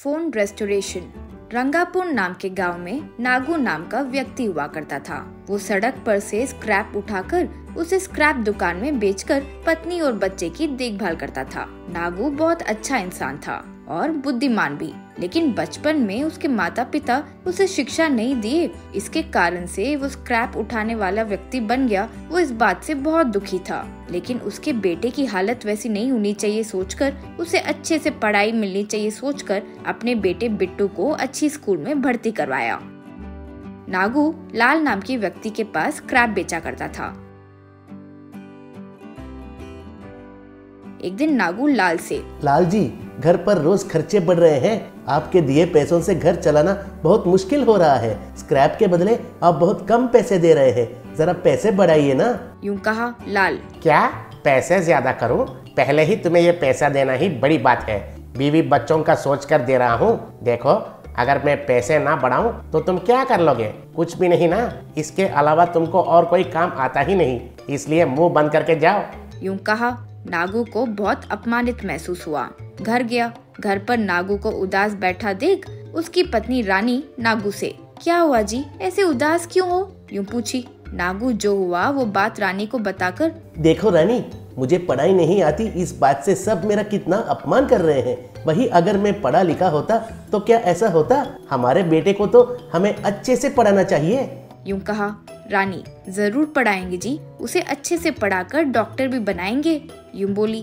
Phone restoration. Rangapur नाम के गांव में नागू नाम का व्यक्ति हुआ करता था। वो सड़क पर से स्क्रैप उठाकर उसे स्क्रैप दुकान में बेचकर पत्नी और बच्चे की देखभाल करता था। नागू बहुत अच्छा इंसान था और बुद्धिमान भी, लेकिन बचपन में उसके माता पिता उसे शिक्षा नहीं दिए। इसके कारण से वो स्क्रैप उठाने वाला व्यक्ति बन गया। वो इस बात से बहुत दुखी था, लेकिन उसके बेटे की हालत वैसी नहीं होनी चाहिए सोचकर, उसे अच्छे से पढ़ाई मिलनी चाहिए सोचकर अपने बेटे बिट्टू को अच्छी स्कूल में भर्ती करवाया। नागू लाल नाम के व्यक्ति के पास स्क्रैप बेचा करता था। एक दिन नागू लाल से, लाल जी, घर पर रोज खर्चे बढ़ रहे हैं। आपके दिए पैसों से घर चलाना बहुत मुश्किल हो रहा है। स्क्रैप के बदले आप बहुत कम पैसे दे रहे हैं, जरा पैसे बढ़ाइए ना। यूं कहा लाल। क्या पैसे ज्यादा करूं? पहले ही तुम्हें ये पैसा देना ही बड़ी बात है। बीवी बच्चों का सोच कर दे रहा हूँ। देखो, अगर मैं पैसे ना बढ़ाऊं तो तुम क्या कर लोगे? कुछ भी नहीं ना। इसके अलावा तुमको और कोई काम आता ही नहीं, इसलिए मुंह बंद करके जाओ। यूं कहा नागू को बहुत अपमानित महसूस हुआ। घर गया। घर पर नागू को उदास बैठा देख उसकी पत्नी रानी नागू से, क्या हुआ जी, ऐसे उदास क्यों हो? यूं पूछी। नागू जो हुआ वो बात रानी को बताकर, देखो रानी, मुझे पढ़ाई नहीं आती, इस बात से सब मेरा कितना अपमान कर रहे हैं। वही अगर मैं पढ़ा लिखा होता तो क्या ऐसा होता? हमारे बेटे को तो हमें अच्छे से पढ़ाना चाहिए। यूं कहा रानी, जरूर पढ़ाएंगे जी, उसे अच्छे से पढ़ाकर डॉक्टर भी बनाएंगे। यूं बोली।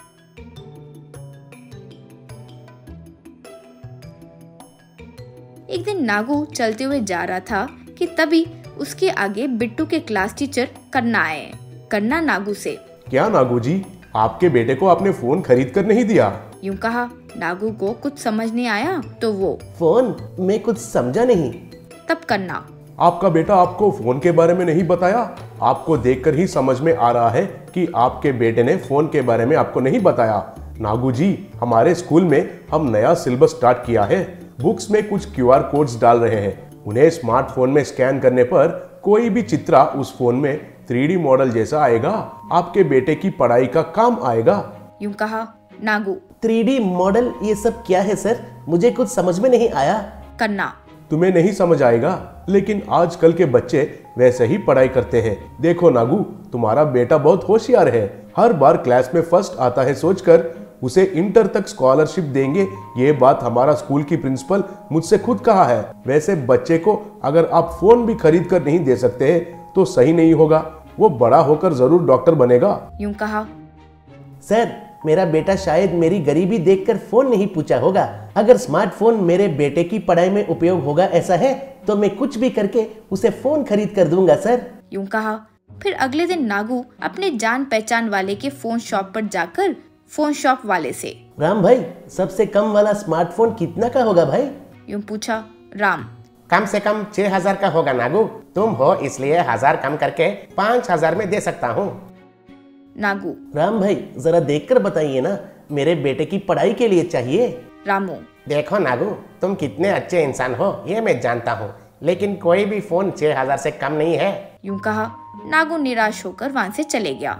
एक दिन नागू चलते हुए जा रहा था कि तभी उसके आगे बिट्टू के क्लास टीचर कन्ना आए। कन्ना नागू से, क्या नागू जी, आपके बेटे को आपने फोन खरीद कर नहीं दिया? यूं कहा। नागू को कुछ समझ नहीं आया तो वो, फोन? मैं कुछ समझा नहीं। तब कन्ना, आपका बेटा आपको फोन के बारे में नहीं बताया? आपको देखकर ही समझ में आ रहा है कि आपके बेटे ने फोन के बारे में आपको नहीं बताया। नागू जी, हमारे स्कूल में हम नया सिलेबस स्टार्ट किया है। बुक्स में कुछ QR कोड्स डाल रहे हैं। उन्हें स्मार्टफोन में स्कैन करने पर कोई भी चित्र उस फोन में 3D मॉडल जैसा आएगा। आपके बेटे की पढ़ाई का काम आएगा। यूं कहा नागू। 3D मॉडल, ये सब क्या है सर? मुझे कुछ समझ में नहीं आया। कन्ना, तुम्हें नहीं समझ आएगा, लेकिन आजकल के बच्चे वैसे ही पढ़ाई करते हैं। देखो नागू, तुम्हारा बेटा बहुत होशियार है। हर बार क्लास में फर्स्ट आता है सोचकर उसे इंटर तक स्कॉलरशिप देंगे। ये बात हमारा स्कूल की प्रिंसिपल मुझसे खुद कहा है। वैसे बच्चे को अगर आप फोन भी खरीद कर नहीं दे सकते हैं तो सही नहीं होगा। वो बड़ा होकर जरूर डॉक्टर बनेगा। यूं कहा। सर, मेरा बेटा शायद मेरी गरीबी देखकर फोन नहीं पूछा होगा। अगर स्मार्टफोन मेरे बेटे की पढ़ाई में उपयोग होगा ऐसा है तो मैं कुछ भी करके उसे फोन खरीद कर दूंगा सर। यूं कहा। फिर अगले दिन नागू अपने जान पहचान वाले के फोन शॉप पर जाकर फोन शॉप वाले से, राम भाई, सबसे कम वाला स्मार्टफोन कितना का होगा भाई? यूं पूछा। राम, कम से कम 6000 का होगा नागू। तुम हो इसलिए 1000 कम करके 5000 में दे सकता हूँ। नागू, राम भाई, जरा देखकर बताइए ना, मेरे बेटे की पढ़ाई के लिए चाहिए। रामू, देखो नागू, तुम कितने अच्छे इंसान हो ये मैं जानता हूँ, लेकिन कोई भी फोन 6000 से कम नहीं है। यूं कहा। नागू निराश होकर वहां से चले गया।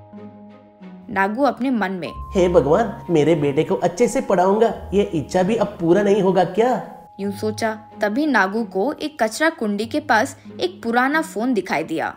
नागू अपने मन में, हे भगवान, मेरे बेटे को अच्छे से पढ़ाऊंगा, ये इच्छा भी अब पूरा नहीं होगा क्या? यूं सोचा। तभी नागू को एक कचरा कुंडी के पास एक पुराना फोन दिखाई दिया।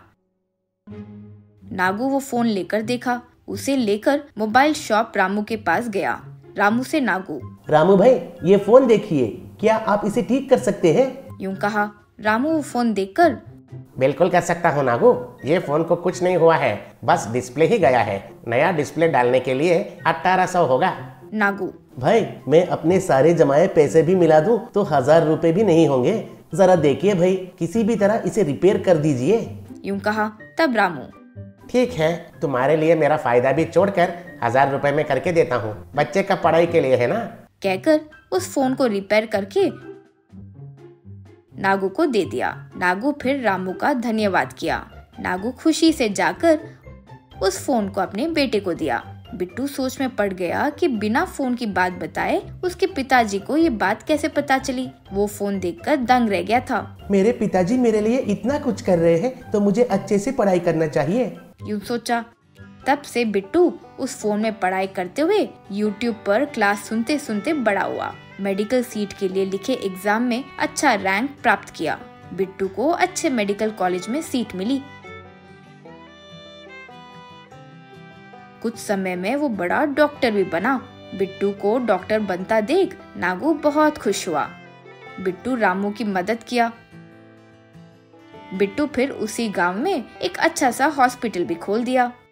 नागू वो फोन लेकर देखा। उसे लेकर मोबाइल शॉप रामू के पास गया। रामू से नागू, रामू भाई, ये फोन देखिए, क्या आप इसे ठीक कर सकते हैं? यूं कहा। रामू वो फोन देखकर, बिल्कुल कर सकता हूँ नागू। ये फोन को कुछ नहीं हुआ है, बस डिस्प्ले ही गया है। नया डिस्प्ले डालने के लिए 1800 होगा। नागू, भाई, मैं अपने सारे जमाए पैसे भी मिला दूं तो 1000 रुपए भी नहीं होंगे। जरा देखिए भाई, किसी भी तरह इसे रिपेयर कर दीजिए। यूं कहा। तब रामू, ठीक है, तुम्हारे लिए मेरा फायदा भी छोड़कर 1000 रुपए में करके देता हूँ। बच्चे का पढ़ाई के लिए है ना। कहकर उस फोन को रिपेयर करके नागू को दे दिया। नागू फिर रामू का धन्यवाद किया। नागू खुशी से जाकर उस फोन को अपने बेटे को दिया। बिट्टू सोच में पड़ गया कि बिना फोन की बात बताए उसके पिताजी को ये बात कैसे पता चली। वो फोन देखकर दंग रह गया था। मेरे पिताजी मेरे लिए इतना कुछ कर रहे हैं तो मुझे अच्छे से पढ़ाई करना चाहिए। यूं सोचा। तब से बिट्टू उस फोन में पढ़ाई करते हुए यूट्यूब पर क्लास सुनते सुनते बड़ा हुआ। मेडिकल सीट के लिए लिखे एग्जाम में अच्छा रैंक प्राप्त किया। बिट्टू को अच्छे मेडिकल कॉलेज में सीट मिली। कुछ समय में वो बड़ा डॉक्टर भी बना। बिट्टू को डॉक्टर बनता देख नागू बहुत खुश हुआ। बिट्टू रामू की मदद किया। बिट्टू फिर उसी गांव में एक अच्छा सा हॉस्पिटल भी खोल दिया।